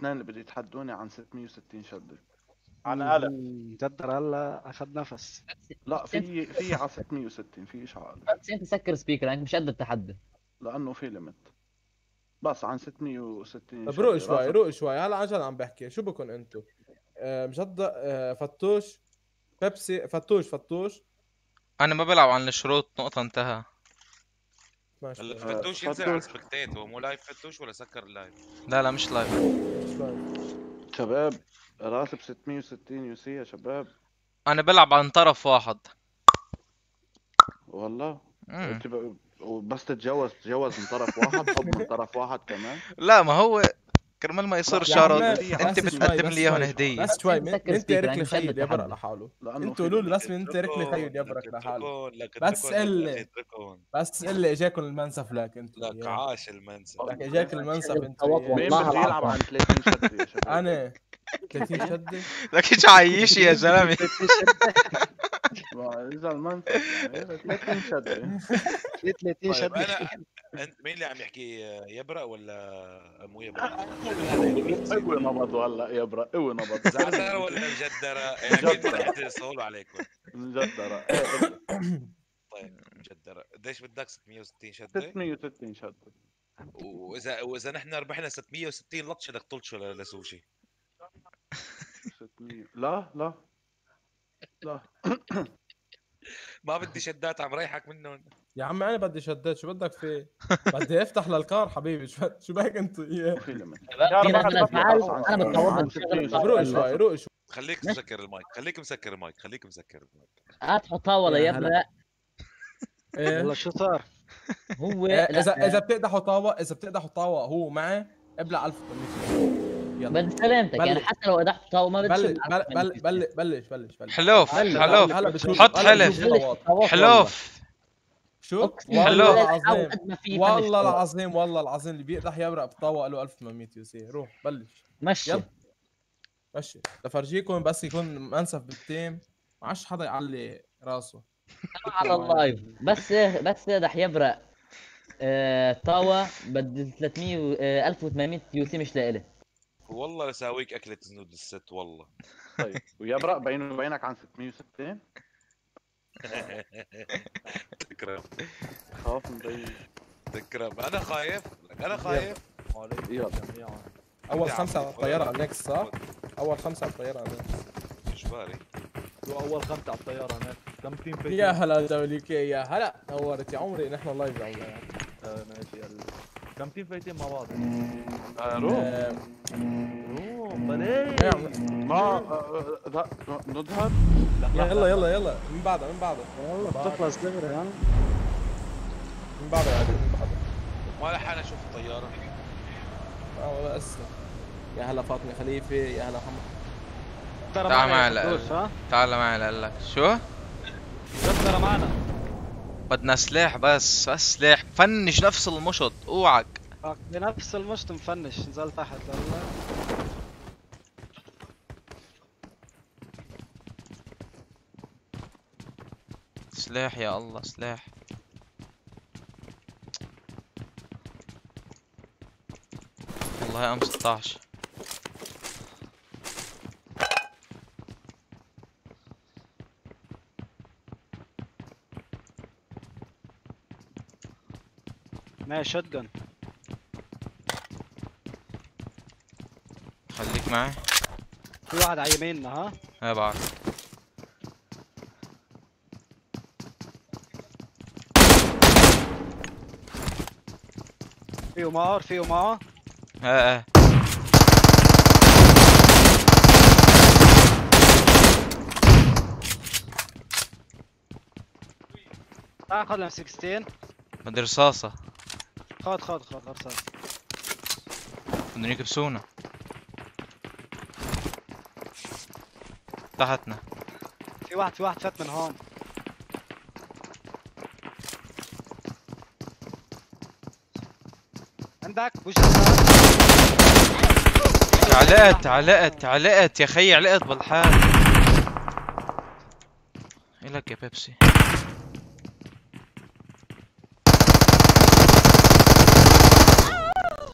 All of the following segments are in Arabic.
الاثنين اللي بده يتحدوني عن 660 شدة. عن ألف. جدر هلا اخذ نفس. لا في على 660 في شيء على 1000. بس انت سكر سبيكر انك مش قد التحدي. لانه في ليمت بس عن 660 طب روق شدة. شوي روق شوي، هلا عن جد عم بحكي، شو بكون انتو؟ مجد فتوش بيبسي فتوش انا ما بلعب عن الشروط، نقطة انتهى. ماشي. فتوش ينزل على سبكتيت، هو مو لايف فتوش ولا سكر اللايف؟ لا مش لايف. مش لايف. شباب راتب 660 يو سي يا شباب. انا بلعب عن طرف واحد والله. بس تتجوز من طرف واحد، حب من طرف واحد كمان. لا ما هو كرمال ما يصير شرط انت بس بتقدم لي اياهم هديه. بس شوي من تارك لي مش خيل قد يبرق التحدي. لحاله. لأنه انتوا قولوا لي بس من تارك لي خيل يبرق لحاله. بس اللي اجاكم المنسف لك انتوا. لك عاش المنسف. لك اجاك المنسف انتوا. مين بده يلعب عن 30 شدة يا شباب؟ انا 30 شدة. لك ايش عايش يا زلمه. اذا المنسف يعني 30 شدة. في 30 شدة. انت مين اللي عم يحكي، يبرق ولا مو يبرق؟ قوي نبض والله يبرق، قوي نبض. زعتر ولا مجدرة؟ اكيد رح يصولوا عليكم. مجدرة. طيب مجدرة. قديش بدك؟ 660 شدة؟ 660 شدة. واذا نحن ربحنا 660 لطشه بدك تلطشه لسوشي. 600 لا ما بدي شدات، عم ريحك منهم. يا عم انا بدي شدات، شو بدك فيه؟ بدي افتح للكار حبيبي. شو بك انت اياه؟ انا بتعود روق شوي خليك مسكر المايك، خليك مسكر المايك. تحطها ولا يبرق. والله شو صار؟ هو اذا بتقدحوا طاوة هو معي ابلع 1800. يلا بدي سلامتك يعني حتى لو قدحت طاوة ما بلش بتشيل. بلش حلوف حط حلوف. شو؟ والله العظيم اللي بيقدح يبرق بطاوة له 1800 يو سي. روح بلش مشي لفرجيكم بس يكون منسف بالتيم، ما عادش حدا يعلي راسه على اللايف. بس رح يبرق طاوة بدي 300 1800 يو سي مش لإلي. والله لساويك اكلة زنود الست والله. طيب ويبرق بيني وبينك عن 660. تكرم. خاف مبين. تكرم. انا خايف. يلا. اول 5 على الطياره انكس صح؟ اول 5 على الطياره انكس. اجباري. اول 5 على الطياره هناك. كم تيم في؟ يا هلا دوليكي يا هلا نورت يا عمري. نحن لايف يا عمري. ماشي يلا. كم تيم فايتين مع بعض؟ روح بلاي. ما نظهر. يلا من بعدها والله بتخلص دغري ها. من بعدها ما لحقنا نشوف الطياره. والله اسف. يا هلا فاطمه خليفه، يا هلا محمد. تعال معي تعال معي لك شو؟ ترى معنا. بدنا سلاح بس سلاح. فنش نفس المشط اوعك. بنفس المشط مفنش. نزل تحت يلا. سلاح يا الله سلاح. والله ام 16. معي شوت جن. خليك معي. في واحد على يميننا ها. هاي بعرف. فيه معه. ايه تعال خذ لنا 16. بدي رصاصة. خذ رصاص. بدهم يكبسونا تحتنا. في واحد فات من هون. عندك وش علقت يا خي. علقت بالحال. إلك يا بيبسي.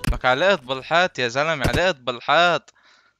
لك علقت بالحيط يا زلمه، علقت بالحيط.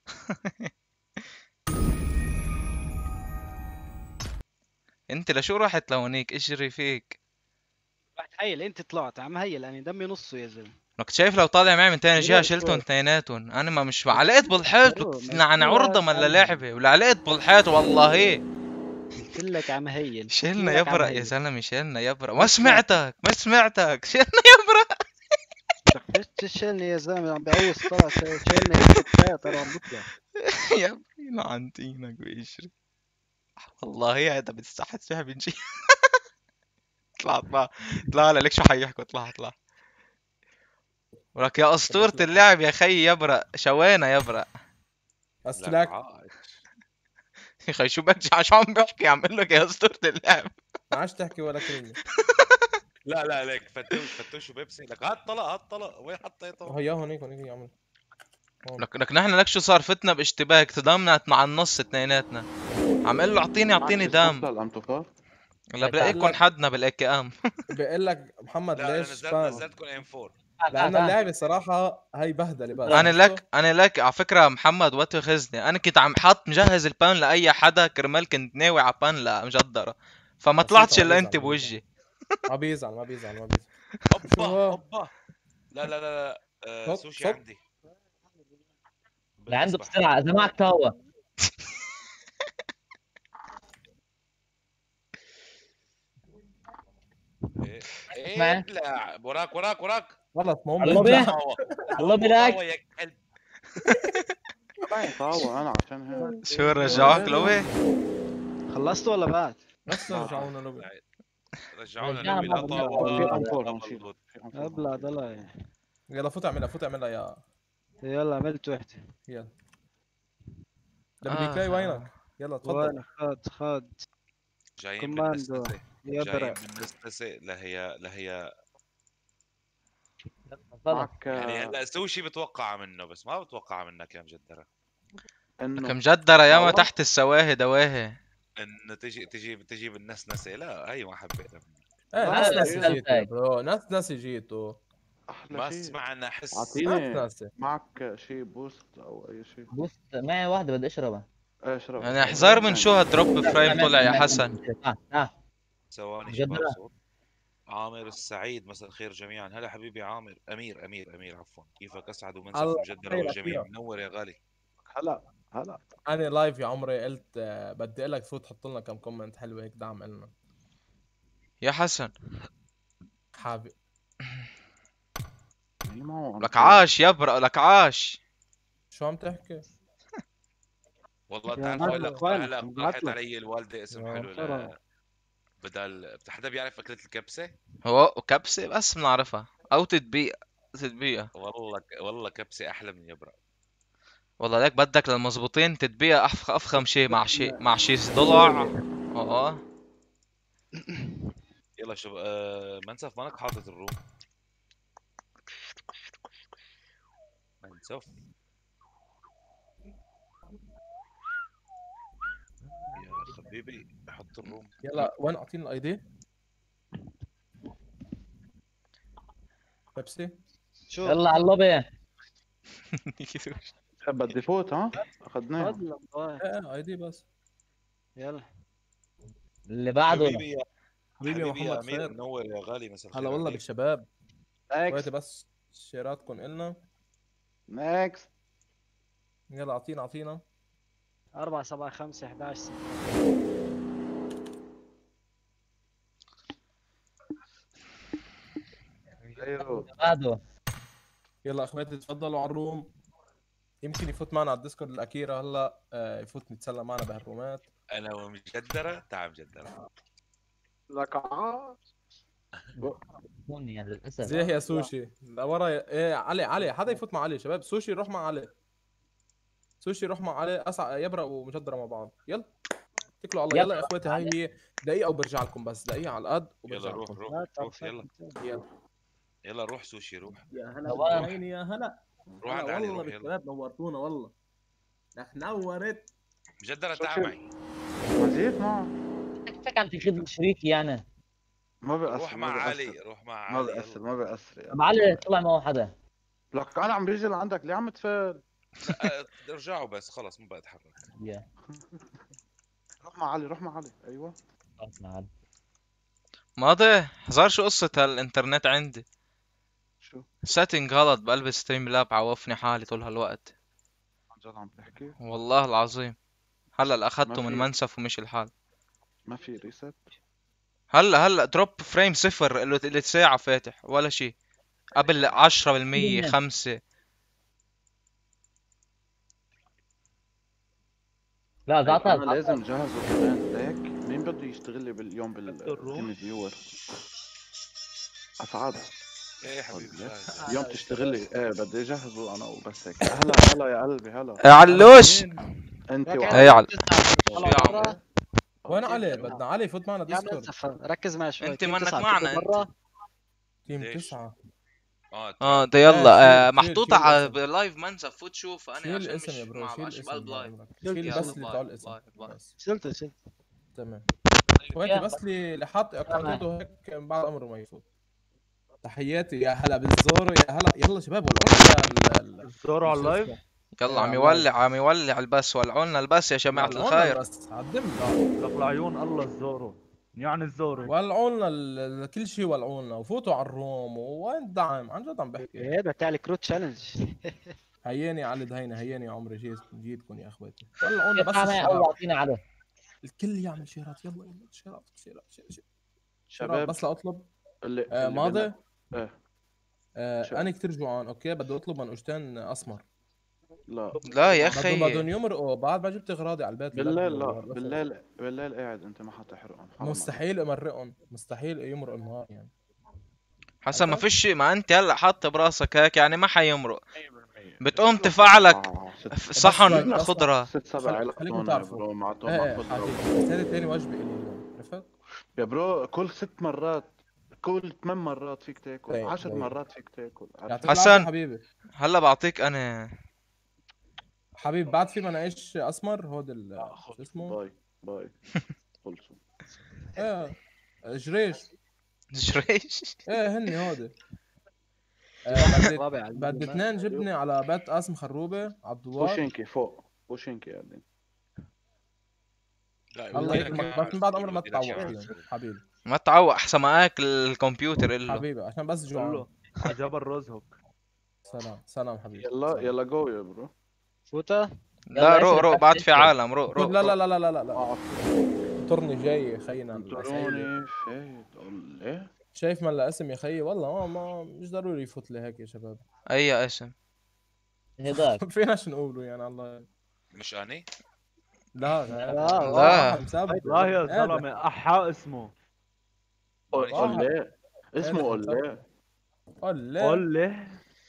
انت لشو رحت لهونيك؟ اجري فيك. رحت هيل انت طلعت عم هيل انا دمي نصه يا زلمه. لك شايف لو طالع معي من تاني جهه شوي شلتهم شوي. اثنيناتهم. انا ما مش علقت بالحيط. شوف، عن عرضه ولا لعبه ولا علقت بالحيط والله. قلت لك عم هيل. شيلنا قلت لك عم يبرق يا هيل. زلمه، شيلنا يبرق. ما ما سمعتك ما سمعتك. شيلنا يبرق. ليش تشيلني يا زلمه عم بعوز طلع شيلني هيك كفايه ترى عم بطلع. يا ابني لعنتينك بيشري. والله هذا بتستحت فيها بنجي. اطلع اطلع اطلع لك شو حيحكوا. اطلع اطلع. ولك يا اسطورة اللعب يا خي يبرق. شوينا يبرق. اسلاك يا خي شو برجع شو عم بحكي؟ عم اقول لك يا اسطورة اللعب. ما عادش تحكي ولا كلمه. لا ليك فتوش وبيبسي. لك هات طلق وين حطيته؟ هيا هونيك يا عمري. لك نحن لك شو صار؟ فتنا باشتباك تضامنت مع النص اثنيناتنا. عم اقول له اعطيني دام. الامتوفار لا بلاقيكم حدنا بالاي كي ام. بقول لك محمد لا ليش نزلتكم ام 4. لان اللعبه صراحه هي بهدله بس. انا لك على فكره محمد وقت خزني انا كنت عم حط مجهز البان لاي حدا كرمال كنت ناوي على بان لمجدره، فما طلعتش الا انت بوجهي. ما بيزعل اوبا لا سوشي صب. عندي لعنده بسرعه اذا معك تاوا. ايه لا وراك غلط مو اللوبي اللوبي لك. يا كلب. طاوة انا عشان هيك. شو رجعوك لوي؟ خلصت ولا بعد؟ بس رجعونا لوبي. رجعونا رجعنا لوبي لا مرة طاوة في ولا انفور ولا هون مضبوط. ابلع ضلع. يلا فوت اعملها يا يلا عملت وحده. يلا دبليو كي وينك؟ يلا تفضل. وانا خد جايين كوماندو بالنسنسة يبرق. لهي معك يعني هلا سوشي بتوقع منه بس ما بتوقع منك يا مجدرة. لك انه مجدره ياما تحت السواهي دواهي. انه تجي بالنسنسة. لا هي ما حبيتها. ناس جيتو برو. ناس جيتو. احلى ما شيء. سمعنا حس. اعطيني ناس. معك شيء بوست او اي شيء. بوست معي واحده بدي اشربها. اشرب يعني احذر من شو هالدروب فريم طلع يا حسن. ثواني مجدرة. شباب صوت. عامر السعيد مساء الخير جميعا. هلا حبيبي عامر. امير عفوا. كيفك؟ اسعد ومنسف الله مجدرة خير والجميع. أخيرا. منور يا غالي. هلا انا لايف يا عمري قلت بدي لك تفوت تحط لنا كم كومنت حلو هيك دعم لنا. يا حسن حابب لك عاش يبرق. لك عاش. شو عم تحكي؟ والله يا تعرف معلم، هلا عم طرحت بعتلك. علي الوالدة اسم يا حلو ترى. بدل حدا بيعرف اكلة الكبسة؟ هو كبسه بس بنعرفها او تتبيئه. والله كبسة احلى من يبرق. والله لك بدك للمزبوطين تتبيئه افخم شيء مع شي ضلع. يلا شو منسف مانك حاطط الروم. منسف يا حبيبي حط الروم. يلا وين اعطيني الاي دي؟ بيبسي شو يلا على اللوبي. بدي فوت ها اخذناه. فضلا طيب. اي دي بس. يلا اللي بعده حبيبي يا حبيبي يا حبيبي يا محمد امير خير. منور يا غالي مساء الخير هلا والله عليك. بالشباب. اكس وقت بس شيراتكم إلنا. نيكست. يلا اعطينا 4 7 5 11 6. غيره. بعده. يلا اخواتي تفضلوا على الروم. يمكن يفوت معنا على الديسكورد الاكيره هلا يفوت نتسلى معنا بهالرومات. انا ومجدرة. تعال مجدرة. لك عاش. هون يعني للاسف. زي يا سوشي لورا ايه علي حدا يفوت مع علي شباب. سوشي روح مع علي. اسعى يبرق ومجدرة مع بعض. يلا اتكلوا على الله. يلا يا اخواتي هاي هي دقيقه وبرجع لكم. بس دقيقه على القد وبرجع يلا روح لكم. روح يلا يلا روح سوشي روح. يا هلا نوار. بالعين يا هلا. روح عند علي والله روح يلا. بالشباب نورتونا والله. رح نورت. مجدرة تعال معي. مزيد معه. بدك عم تاخذ شريكي يعني. ما بيأثر. روح مع علي روح مع ما علي. بيأثر. يلا. ما بيأثر يعني. طب علي طلع معه حدا. لك انا عم بيجي لعندك ليه عم تفل؟ ارجعوا بس خلص ما بقى اتحرك. يا روح مع علي، روح مع علي. ايوه خلاص معاد. ماضي حصار شو قصة هالإنترنت عندي؟ شو سيتنج غلط بقلب ستريم لاب، عوفني حالي طول هالوقت. عن جد عم تحكي؟ والله العظيم هلا ما اخذته من في منسف ومشي الحال. ما في ريست. هلا دروب فريم صفر، اللي ساعة فاتح ولا شي. قبل 10% 5. لا زعتر انا لازم جهزه كمان ليك. مين بده يشتغل لي باليوم الروم؟ بالتيم فيور؟ اسعد ايه يا حبيبي جاهز. اليوم تشتغل لي. ايه بدي اجهزه انا وبس هيك. هلا هلا يا قلبي هلا. علوش انت لك ايه يا وعلي. شو يا عم؟ برا. وين علي؟ بدنا علي يفوت معنا يا ديسكورد. منسف ركز معي شوي. انت تيم منك 9 معنا تكون برا. تيم ليش؟ 9. ده ايه يلا شيل محطوطة شيل على الاسم. لايف منسف، فوت شوف. انا شيل عشان الاسم يا مش برو، مع شيل مش بقلب الاسم بعد لايف. عمرك. شلت شيل يلا بس اللي بتوع الاسم لايف. بس. شلت. تمام اخواتي، بس اللي حاط اكونته هيك بعد امره ما يفوت. تحياتي يا هلا بالزورو، يا هلا يلا شباب والله الزورو على اللايف. يلا عم على اللايف. يولع عم يولع البس، ولعولنا البس يا جماعة ولعونا الخير. بس عالدم. لك لعيون الله الزورو. يعني الزورو. ولعونا كل شيء ولعونا، وفوتوا على الروم. وين الدعم؟ عن جد عم بحكي. هذا تاع الكروت تشالنج. هياني على دهينا، هياني يا عمري، جيتكم يا اخواتي. ولعونا بس انا الشباب. الله يعطينا عليه. الكل يعمل شيرات. يلا يلا شيرات شباب بس لاطلب. اللي ماضي. ايه شو؟ انا كثير جوعان. اوكي بدي اطلب منقوشتين اسمر. لا لا يا بدهم اخي يمرقوا بعد ما جبت اغراضي على البيت. بالليل، لا والرفض. بالليل قاعد انت ما حتحرقهم. حرام مستحيل امرقهم، مستحيل يمرقوا النهار يعني. حسن ما عرفت؟ فيش. ما انت هلا حاط براسك هيك يعني ما حيمرق. 100%. بتقوم تفعلك بس صحن بس خضرة. 6-7 علق خليكم تونه يا تعرفوا. برو مع ايه خضرة. حبيبي، بس هذه ثاني وجبه الي اليوم. عرفت؟ يا برو كل 6 مرات، كل 8 مرات فيك تاكل، طيب، 10 طيب. مرات فيك تاكل. يعطيك حسن. العافيه حبيبي. هلا بعطيك انا. حبيبي بعد في مناقيش اسمر هود شو اسمه؟ باي خلصوا. ايه جريش. جريش. ايه هني هودي. رابع بدي 2 جبنه على بيت قاسم خروبه على الدوار. بوشينكي فوق، بوشينكي يا ابني. الله يكرمك، بس من بعد عمر ما تتعوق فيهم حبيبي. ما تعوق احسن ما اكل الكمبيوتر له. حبيبي عشان بس قول جوعان. له على جبل روز هوك. سلام حبيبي. يلا سلام. يلا جو يا برو. فوتا. لا روق اسف، روق بس بعد في اسف. عالم روق روق. لا لا لا لا لا لا. انطرني جاي خينا الأسئلة. انطروني فات قول ايه. شايف من اسم يا خيي والله ما مش ضروري يفوت لي هيك يا شباب. اي اسم؟ هداك فيناش نقوله يعني الله. مش اني. لا لا. لا يا زلمه احا اسمه. قول ليه اسمه، قول ليه. قول لي.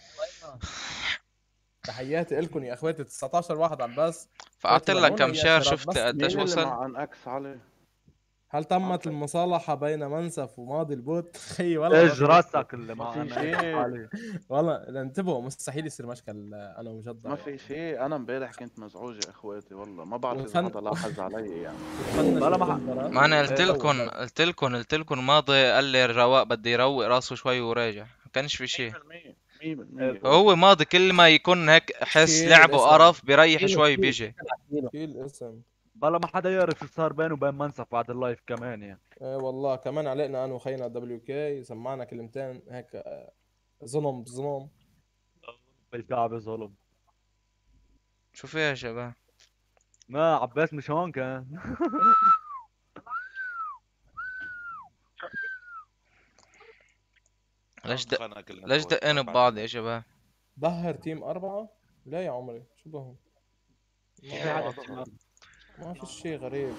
تحياتي لكم يا اخواتي. 19 واحد على الباص. فقعدت لك كم شهر ياسر شفت بس قديش مين اللي وصل. مع ان اكس علي؟ هل تمت المصالحة بين منسف وماضي البوت؟ خي والله ايش راسك اللي ما ما في انا شيء. عليه. والله انتبهوا مستحيل يصير مشكل انا وجد. ما في شيء. انا امبارح كنت مزعوج يا اخواتي والله. ما بعرف اذا وفن- حدا لاحظ علي يعني. بلا ما انا إيه، قلت لكم ماضي قال لي الرواق بده يروق راسه شوي وراجع. ما كانش في شيء. 100% هو ماضي كل ما يكون هيك حس شيل لعبه الاسم. قرف بيريح شوي بيجي. شيل اسم. بلا ما حدا يعرف شو صار بينه وبين منسف بعد اللايف كمان يعني. ايه والله كمان علقنا انا وخينا WK سمعنا كلمتين هيك ظلم. بالكعب ظلم. شو فيها يا شباب؟ ما عباس مش هون كان. ليش دقينا ببعض يا شباب؟ ظهر تيم 4. لا يا عمري شو بهم؟ ما في شيء غريب.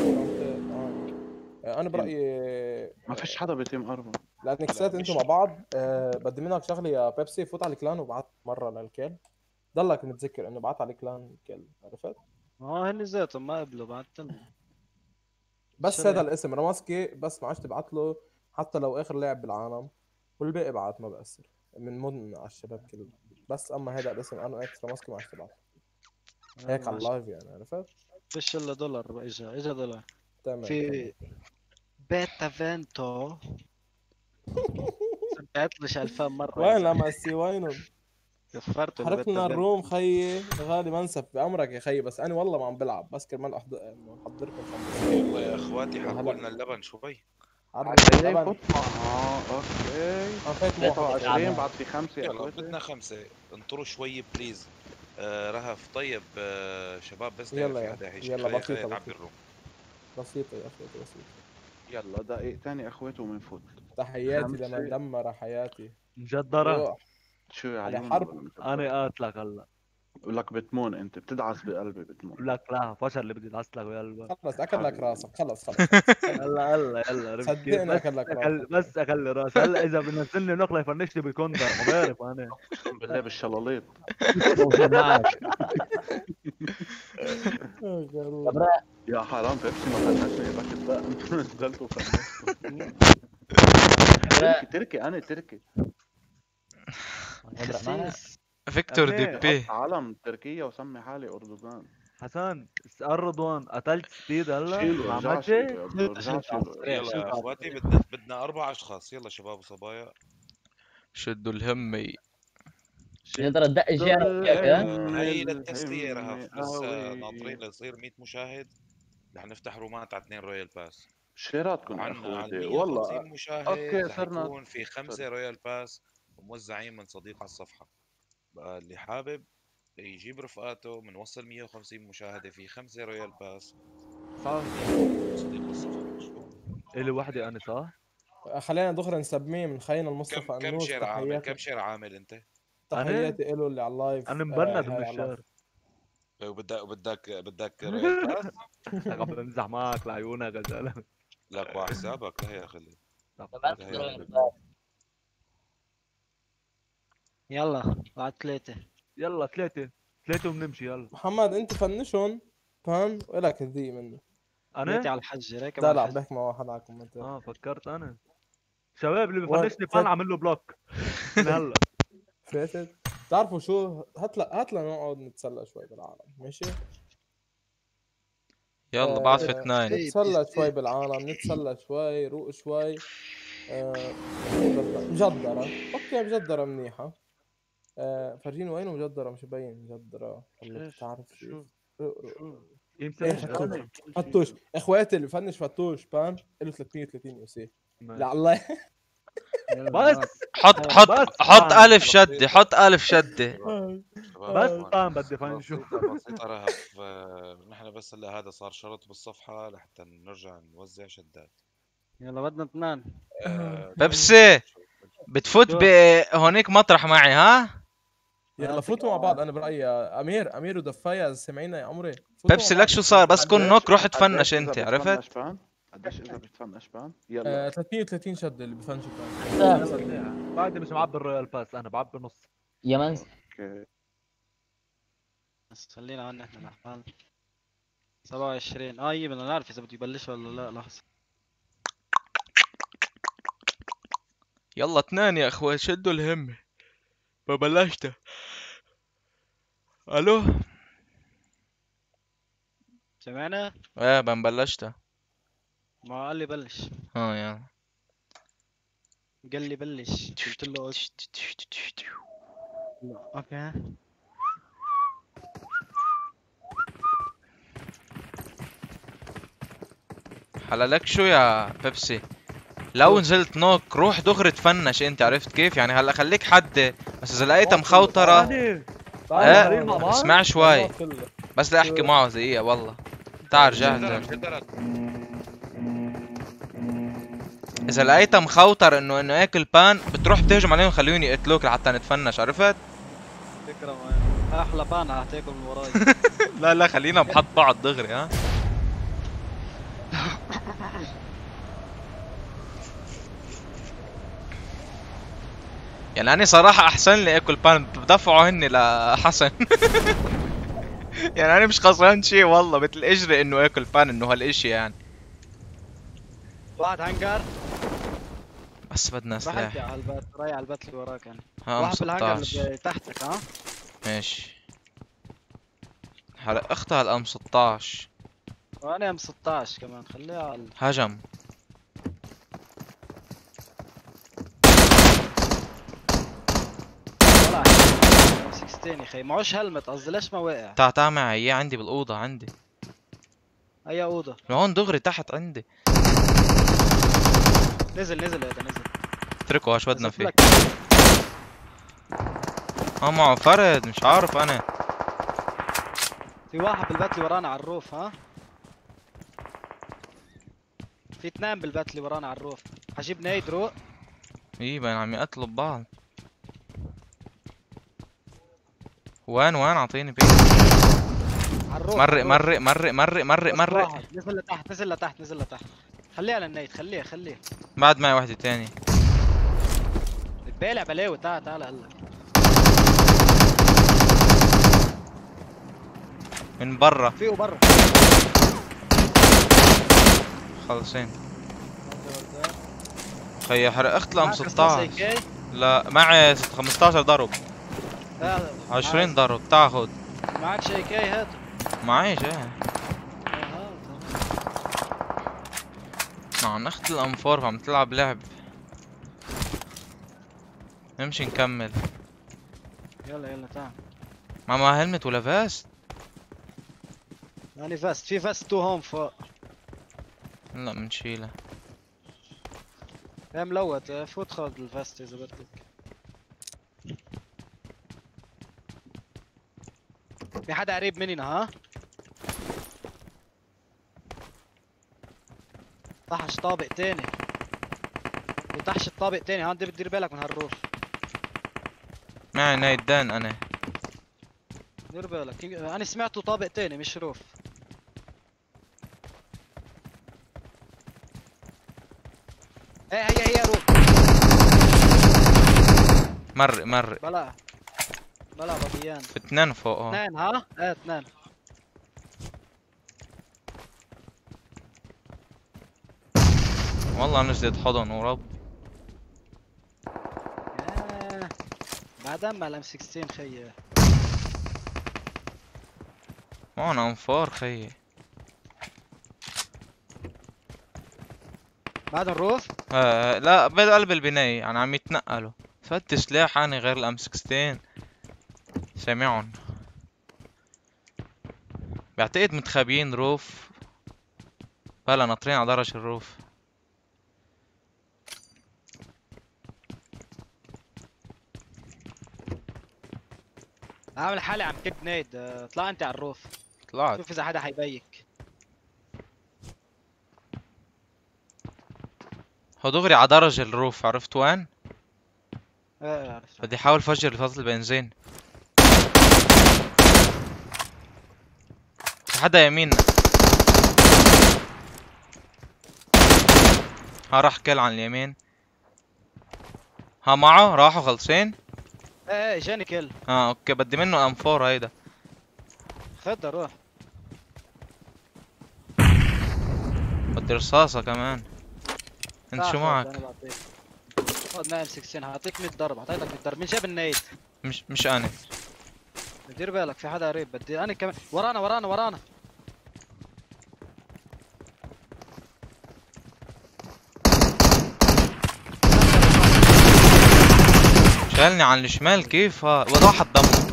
انا برايي ما فيش حدا بتيم 4. لانك سات انتم مع بعض. بدي منك شغله يا بيبسي. فوت على الكلان وبعت مره للكل. ضلك متذكر انه بعت على الكلان الكل. عرفت؟ هن ذاتهم ما قبلوا بعتن. بس شو هذا الاسم رماسكي بس ما عادش تبعت له حتى لو اخر لاعب بالعالم. والباقي بعت ما بأثر من مدن على الشباب كله. بس اما هذا الاسم انا اكس رماسكي ما عادش تبعت هيك على اللايف يعني. عرفت؟ فيش الا دولار. اجا دولار. تمام. في بيتا فينتو. سمعت لش 2000 مرة. وين لما سي وينهم؟ كفرت ولا حرق لنا بدك؟ الروم خيي غالي منسف بامرك يا خيي، بس انا والله ما عم بلعب بس كرمال محضركم يلا يا اخواتي حكوا لنا اللبن شوي. عرب هي اللبن. فوت اوكي فات مو 23 بعد في 5 يا يلا اخوتي. بدنا 5 انطروا شوي بليز. رهف طيب شباب بس يلا في يا- حدا هيجي. يلا خلي بسيطة تعبي بسيطة. الروم. بسيطة يا اخوتي بسيطة. يلا دقيق تاني يا اخوتي وبنفوت. تحياتي خمسة. لمن دمر حياتي. مجدرة روح شو يا على عيون حرب. ولا أنت انا بتضرب؟ قاتلك هلا. بقول لك بتمون انت بتدعس بقلبي بتمون. بقول لك لا فشل اللي بدي ادعس لك بقلبك. خلص اكل لك راسك خلص هلا هلا يلا عرفت كيف؟ صدقني اكل لك راسك. بس اخلي راسي هلا اذا بنزلني نقله يفنشني بالكوندر ما بعرف انا. اقسم بالله بالشلاليط. موجود معك. يا حرام بيبسي ما فنشني باكت بقى. انت نزلت وفنشته. تركي انا تركي. فيكتور أمير. دي بي. حط علم تركيا وسمي حالي اردوغان. حسن رضوان قتلت ستيد هلا شيله مع رجع ماتشي. شيله يا ابني رجع شيله. يلا يا اخواتي بدنا 4 اشخاص. يلا شباب وصبايا. شدوا الهمي. نقدر ندق الجهه. هي للتسلية يا رهف بس ناطرين ليصير 100 مشاهد رح نفتح رومات على 2 رويال باس. شيراتكم يا وعنا على اخوتي 150 والله. مشاهد أوكي، رح صرنا- يكون في 5 رويال باس وموزعين من صديق على الصفحة. بقى اللي حابب يجيب رفقاته بنوصل 150 مشاهدة في 5 رويال باس صح صديق الصفحة. شو الي وحدي انا صح. خلينا دغري نسميه من خينا المصطفى كم النوس. شير عامل؟ تحياتي كم شير عامل انت؟ تحياتي له اللي على اللايف. انا مبند من هاي على الشهر. وبدك رويال باس؟ عم بمزح معك لعيونك يا زلمه. لك وحسابك لا يا خلي. يلا بعد 3. يلا ثلاثة وبنمشي يلا. محمد انت فنشهم فان والك تضيق منه. 3 انا على الحج هيك. لا لا بحكي مع واحد على كومنتات. فكرت انا. شباب اللي وين؟ بفنشني فان عامل له بلوك من هلا. فاتت بتعرفوا شو هات لنا نقعد نتسلى شوي بالعالم ماشي. يلا بعد في 2. نتسلى شوي بالعالم نتسلى شوي روق شوي. مجدرة اوكي مجدرة منيحة. فرجيني وينه مجدرة مش باين مجدرة والله بتعرف شو. يمسك فتوش اخواتي اللي بفنش فتوش بان له 330 يو سي. لا الله بس حط ألف شدة. حط ألف شدة. بس طعم بدي فنشو. بسيطة رهف. نحن بس هلا هذا صار شرط بالصفحة لحتى نرجع نوزع شدات. يلا بدنا 2. بيبسي بتفوت هونيك مطرح معي ها. يلا فوتوا مع بعض. انا برايي امير ودفاية سمعينا يا عمري. بيبسي لك شو صار بس كون نوك روح تفنش انت إذا عرفت. بتفنش بان؟ قديش اذا بتفنش بان؟ يلا 330 شده اللي بفنش بان. بعدني مش معبي الرويال باس انا بعبي نص. يا منز اوكي. بس خلينا عنا احنا الحال. 27 بدنا نعرف اذا بده يبلش ولا لا. لحظة يلا 2 يا اخوي شدوا الهمة. ما بلشت. الو سمعنا؟ ايه بلشت. ما قال لي بلش. يلا قال لي بلش قلت له اوكي. حلالك شو يا بيبسي. لو نزلت نوك روح دغري تفنش انت عرفت كيف يعني. هلا خليك حد بس اذا لقيتها مخوطرة اسمع شوي بس لا احكي معه دقيقة والله. تعال جاهز. اذا لقيتها مخوطر انه اكل بان بتروح بتهجم عليهم خليهم يقتلوك لحتى نتفنش عرفت. فكرة احلى بان هتاكل من وراي. لا خلينا بحط بعض دغري ها. يعني أنا صراحة أحسن لي آكل بان بدفعوا هني لحسن. يعني أنا مش خسران شي والله مثل إجري إنه آكل بان إنه هالإشي يعني. واحد هنجر. بس بدنا راح سلاح. انت على البيت رايح على البيت اللي وراك يعني. ها واحد بالهنجر 16 اللي تحتك ها. ماشي. هلا اختها الام 16 وانا ام 16 كمان خليها على هجم. طلع مسكين يا اخي، معوش هلمت قصدي، ليش ما وقع؟ تعال معي، اياه عندي بالاوضه عندي. اي اوضه؟ لهون دغري تحت عندي. نزل هذا نزل. اتركه هاش بدنا نزلت فيه. لك. معه فرد مش عارف انا. في واحد بالبيت اللي ورانا على الروف ها؟ في اثنين بالبيت اللي ورانا على الروف، حجيب نايد روق. ايه بين عم يقتلوا ببعض. وين اعطيني بيه. على الروف مرق على الروف. مرق. واحد. نزل لتحت. خليها للنايد، خليه. بعد معي وحده تاني. بتبالع بلاوي، تعال هلا. من برا فيه برا. خلصين. خي حرقت له ام معك 16. رصاص AK؟ لا معي 15 ضرب. 20 ضرب. تعال خذ. معك شيء AK هات. معيش ايه. عم نختل الام4 عم تلعب لعب. نمشي نكمل. يلا تعال. ما هلمت ولا فاست؟ يعني فاست، في فاست 2 هون فوق. لا منشيلها. يا ملوت، فوت خذ الفاست اذا بدك. في حدا قريب مننا ها؟ طحش طابق تاني. وطحش الطابق تاني، ها بدي بدير بالك من هالروف. معي نايدان انا. دير بالك، انا سمعته طابق تاني مش روف. ايه هي روف. مرق. بلا بابيان. في 2 فوق. اثنين ها؟ ايه 2. والله نزلت حضن ورب. بعد اما الام 16 خيي. معنا انفار خيي. بعد الروف؟ لا بقلب البناية يعني عم يتنقلوا. فتش سلاح اني غير الام 16. سامعهم. بعتقد متخابيين روف. بلا ناطرين على درج الروف. عامل حالي عم كب نيد، طلع انت على الروف. طلعت. شوف اذا حدا حيبيك. هو دغري على درج الروف. عرفت وين؟ ايه عرفت. بدي احاول فجر فصل البنزين. في حدا يميننا. ها راح كل عن اليمين. ها معه راحوا خلصين. ايه اجاني كل. اوكي بدي منه ام 4 هيدا. خدها روح. بدي رصاصة كمان. انت شو معك؟ خذ معي ام 16، هعطيك 100 ضرب، اعطيتك 100 ضرب. مين جاب النيد؟ مش انا. دير بالك في حدا قريب، بدي انا كمان. ورانا. شالني عن الشمال كيف ها؟ وضاحت دمه.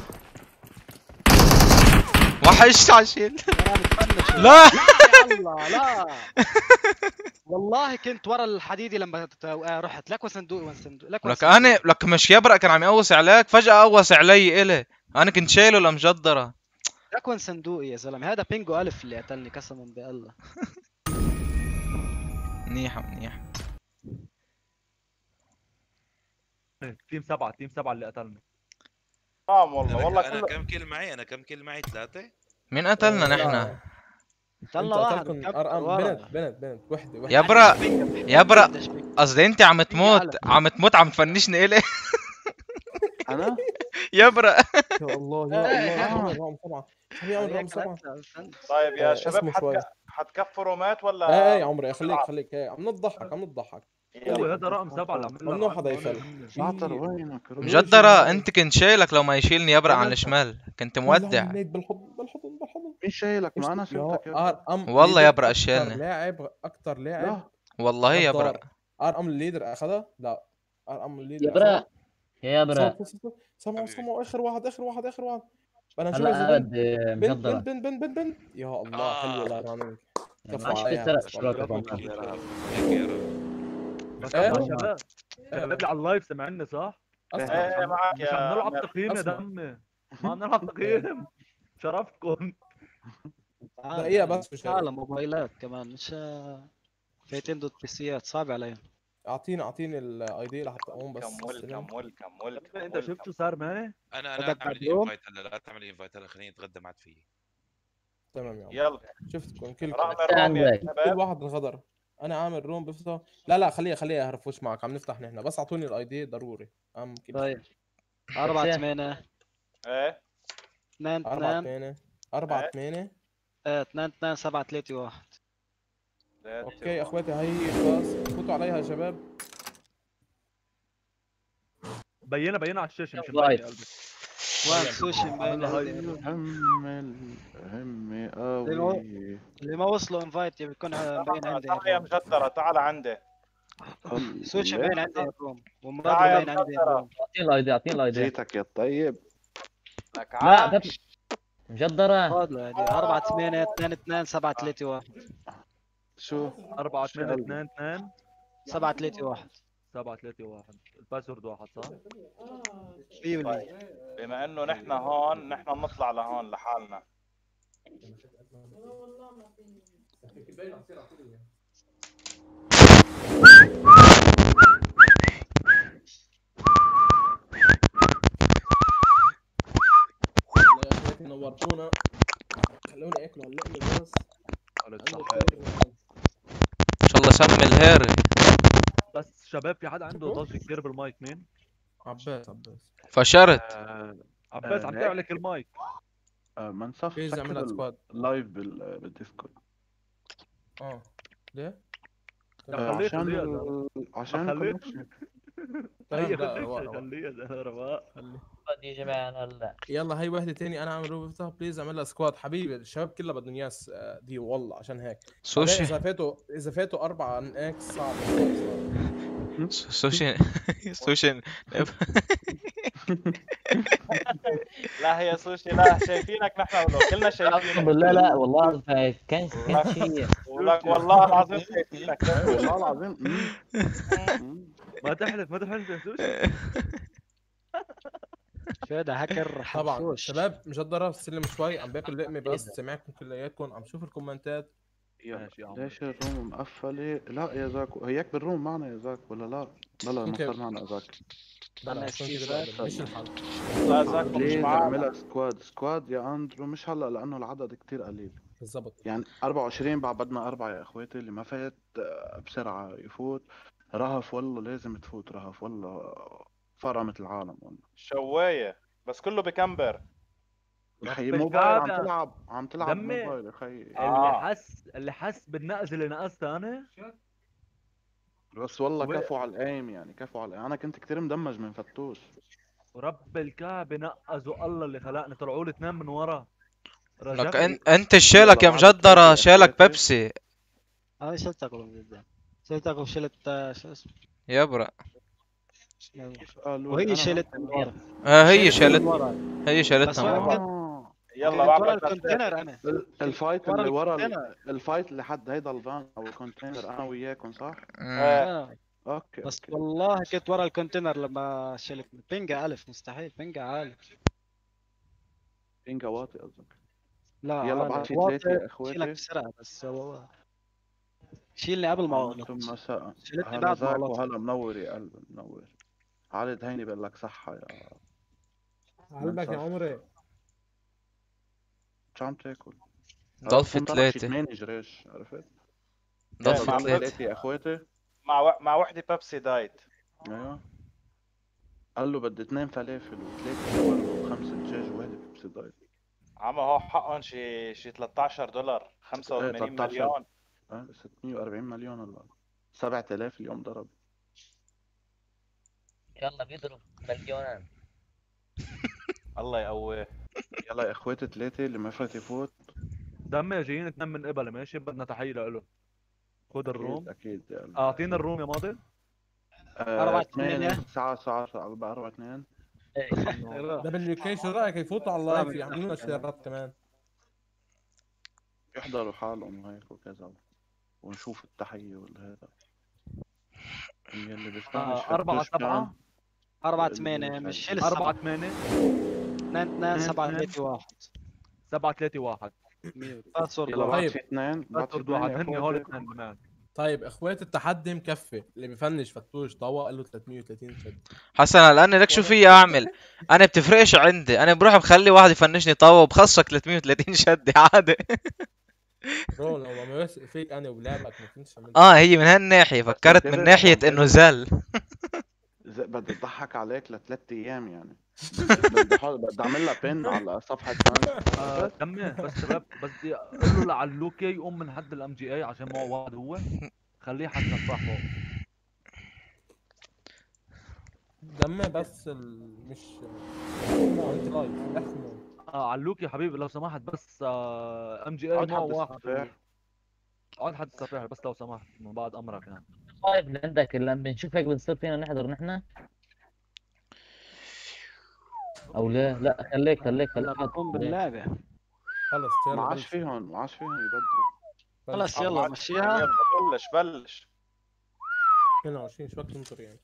وحشت عشيل. لا يا الله لا. والله كنت ورا الحديدي لما رحت لك وين صندوق لك مش يبرق كان عم يقوص عليك فجأة قوص علي إلي. انا كنت شايله لمجدرة. لك وين صندوقي يا زلمه؟ هذا بينجو الف اللي قتلني قسما بالله. منيحة. تيم 7 اللي قتلنا. والله انا كم كيل معي؟ 3. مين قتلنا نحن؟ قتلنا واحد. قتلكم ارقام بنت وحده. يبرق قصدي انت عم تموت عم تفنشني إلي. انا يبرق. يا الله رقم 7. طيب يا شباب حتكفروا مات ولا؟ ايه يا عمري خليك عم نضحك. هو هذا رقم 7 اللي عمل ممنوع حدا يفل. شاطر وينك؟ مجدرة انت كنت شايلك لو ما يشيلني يبرق عن الشمال كنت مودع. بالحضن. مين شايلك؟ ما انا شفتك. والله يبرق شالني. اكثر لاعب والله يبرق. ارقم الليدر اخذها؟ لا ارقم الليدر يبرق يا برا سمعوا اخر واحد انا نشوف هلا اذا بدي بنت مجدرة. بنت يا الله حلوه لا رامي كفو ما عليها تسرق بس والله. اشتراك هيك والله. يا رب. هيك يا رب. بس إيه؟ يا شباب شباب اللي على اللايف سمعني صح؟ اسمع ايه معك مش عم يا نلعب أمير. تقييم يا أسمع. دمي، ما عم نلعب تقييم. شرفكم. دقيقه بس مش على موبايلات كمان مش فايتين ضد بيسيات صعب عليهم. اعطيني الاي دي لحتى اقوم بس استلم. ويلكم انت شفت شو صار معي؟ انا بدك اعمل بدروم؟ انفايت هلا، لا تعمل انفايت هلا، خليني اتغدى معك فيه. تمام يا عم يلا شفتكم كلكم رامي بس الروم يا عندك. كل شباب. واحد انغدر. انا عامل روم بفتح. لا خليها اهرفوش معك عم نفتح نحن بس اعطوني الاي دي ضروري اهم كل شيء. طيب 4 بس 8 ايه 2 4 2 8 4 إيه. 8 2 2 7 3 1. اوكي يا اخواتي هي خلاص فوتوا عليها يا شباب. بينا على الشاشه مش وايد. مبين قلبي. وين سوشي مبين عامل لها عندي. هاي. همي قوي. اللي ما وصلوا انفايت بيكون مبين عندي. تعال يا مجدرة تعال عندي. سوشي مبين عندي الروم ومراد تعال يا مبين عندي مجدرة. الروم. اعطيني الاي دي. جيتك يا طيب. لك لا عاش. بس مجدرة. فاضلة يعني 4 8 2 2 7 3 1. شو 4 8 2 2 7 3 1. 7 3 1. الباسورد واحد صح؟ 100%. بما انه نحن هون نحن بنطلع لهون لحالنا. والله يا اخواتي نورتونا. خلوني اكل هاللقمه بس. ان شاء الله سمي الهير. بس شباب في حد عنده ضجه كثير بالمايك مين؟ عباس فشرت. عباس عم تعمل لك المايك. منصف بليز اعملها سكر سكواد. اللايف بالديسكورد. ليه؟ خليه عشان خليه عشان خليه. الكونكشن. هي تمام خليه رواق. يا جماعة هلا. يلا هي وحده تاني انا عامل روب افتح بليز اعملها سكواد حبيبي الشباب كلها بدهم اياه دي والله عشان هيك. سوشي اذا فاتوا 4 اكس صعب. سوشي سوشي. لا هي سوشي لا شايفينك نحن ولو كلنا اقسم شايفينك. بالله لا والله كان شيء. ولك والله العظيم شايفينك. والله العظيم. ما تحلف يا سوشي. شو هذا هاكر طبعا حرفوش. شباب مجدرة سلم شوي عم باكل لقمه بس سامعكم كلياتكم عم شوف الكومنتات. ماشي يا عم. ليش الروم مقفلة؟ لا يا زاكو هيك بالروم معنا يا زاكو ولا لا؟ لا ما صار معنا زاك. بلا عشان كده مش الحل. لا زاكو مش ليه معانا. نعملها سكواد يا اندرو مش هلا لانه العدد كتير قليل. بالضبط يعني 24 بعد بدنا 4 يا اخواتي اللي ما فات بسرعة يفوت. رهف والله لازم تفوت رهف والله فرمت العالم والله. شواية بس كله بكمبر. يا اخي رب موبايل الكعبة. عم تلعب دمي. موبايل يا اخي. اللي حس بالنقز اللي نقزته انا. بس والله كفو على الايم يعني كفو على الأيم. انا كنت كتير مدمج من فتوش. ورب الكعبة نقزوا الله اللي خلقني طلعوا لي اثنين من ورا. لك رجعني. انت شيلك يا مجدرة شيلك بيبسي. هاي شلتك جدا. شلتك وشلت شو اسمه. يا برا. وهي شلت من ورا. هي شالت. من ورا. هي بس شالتنا وين مرة. كنت؟ يلا ورا بعمل الكونتينر انا. الفايت ورا اللي ورا الكونتينر. الفايت اللي حد هيدا الفان او الكونتينر انا وياكم صح؟ اوكي بس اوكي. والله كنت ورا الكونتينر لما شلت بينجا ألف مستحيل بينجا عالي. بينجا واطي قصدك. لا يلا عالي. بعت لي واطي، 3 يا شيلك اخواتي. بسرعة بس هو شيلني قبل ما اغلط. ثم مساء. شلتني هلا بعد ما زاك غلطت. وهلا منور يا قلبي منور. خالد هيني بقول لك صحة يا قلبك يا عمري. شو عم تاكل؟ ضل في 3. 8 جريش عرفت؟ ضل في مع 3. يا اخواتي. مع وحدة بيبسي دايت. ايوه قال له بدي 2 فلافل و3 كور و5 دجاج وواحدة بيبسي دايت. عم هو حقهم شي $13 85 مليون. 640 مليون هلا 7000 اليوم ضرب. يلا بيضرب مليونان. الله يقويه. يلا يا اخواتي 3 اللي ما فات يفوت. دمي جايين اثنين من قبل ماشي بدنا تحية له. خذ الروم. اكيد يا قلبي. اعطينا الروم يا ماضي. 4 2 8 ساعة 4 2. ده باليوكي شو رايك يفوتوا على اللايف يعملوا لنا شيرات كمان؟ يحضروا حالهم هيك وكذا، ونشوف التحية والهذا يلي بفهمش 4 فتوش كان 7 4 8 مش شيل 4 السبعة 8 2 2 7 3 1 7 3 1. باسورد يلا واحد. بعد طيب. في اثنين، بعد في باسورد واحد، اثنين هن يا هول اخواتي. اثنين بنات. طيب اخوات التحدي مكفي، اللي بفنش فتوش طوى قال له 330 شد. حسن الان لك شو في اعمل؟ انا بتفرقش عندي، انا بروح بخلي واحد يفنشني طاوه وبخصك 330 شده عادي. برو لو ما واثق فيك انا وبلعبك ما كنتش عملت. هي من هالناحيه، فكرت من ناحيه انه زل. بدي اضحك عليك ل3 ايام يعني. بدي اعمل لها بين على صفحة فانز. دمي بس شباب، بدي اقول له لعلوكي يقوم من حد الام جي اي عشان معه واحد هو، خليه حتى صاحبه. دمه بس مش انت لايف احكموا. علوكي حبيبي لو سمحت، بس ام جي اي اقعد معه حد واحد. الصفيح. اقعد حد السفاح بس لو سمحت من بعد امرك يعني. لايف اللي عندك لما بنشوف هيك بنصير فينا نحضر نحن او لا؟ لا خليك هلا بقوم باللعبة. خلص ما يلا عادش بلش. فيهم، ما عادش فيهم يبدلوا. خلص يلا مشيها. يلا بلش 22 شو وقت تنطر يعني؟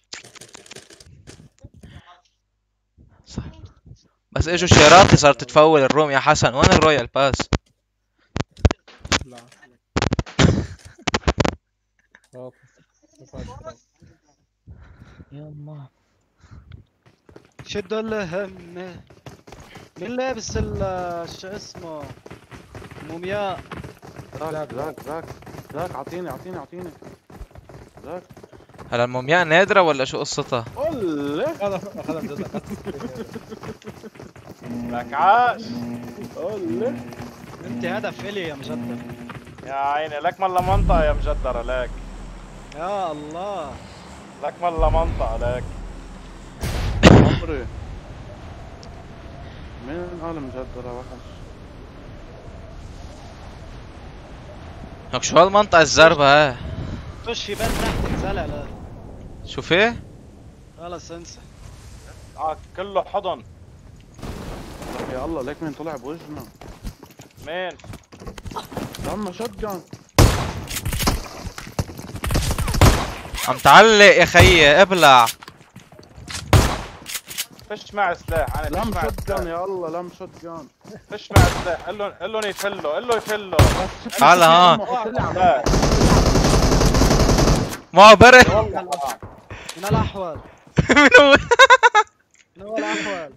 صح. بس اجوا الشيرات صارت تفول الروم يا حسن، وين الرويال باس؟ لا اوكي يما شدوا الهم. مين لابس شو اسمه؟ مومياء. ذاك اعطيني ذاك. هلا المومياء نادرة ولا شو قصتها؟ قول خلص لك عاش. انت هدف الي يا مجدر. يا عيني لك مالله منطقة يا مجدرة لك. يا الله. لك مالله منطقة لك. عمري مين قال مجدرة وحش؟ لك شو هالمنطقة الزربة ها؟ خش في بيت تحت زلع لا. شو فيه؟ خلص انسى. كله حضن. يا الله ليك مين طلع بوجهنا؟ مين؟ لما شotgun. عم تعلق يا خيي ابلع. فش معي سلاح انا. لم فش معي shotgun سلاح. يا الله لم shotgun. فش معي سلاح. قل لهم يفلوا. تعال ها لا. معه برد. من الاحوال. من هو؟ من هو الاحوال؟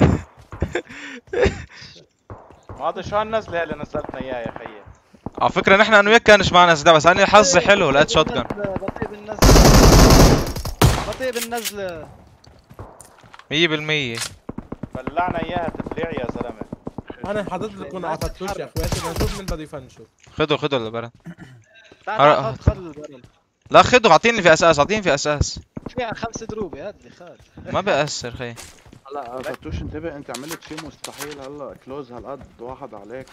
هذا شو هالنزلة اللي نزلتنا اياها يا خيي؟ على فكرة نحن انا وياك كانش معنا سلاح، بس انا حظي حلو لقيت شوت جن. بطيء بالنزلة. 100%. بلعنا اياها تبليع يا زلمة. انا حاطط لكم على فتوش يا اخواتي، بنشوف مين بده يفنشوا. خدوا البرد. تعال خذ البرل. لا خدوا، اعطيني في اساس. فيها 5 دروب يا ادلي خذ. ما بأثر خي. هلا فتوش انتبه، انت عملت شيء مستحيل. هلا كلوز هالقد واحد عليك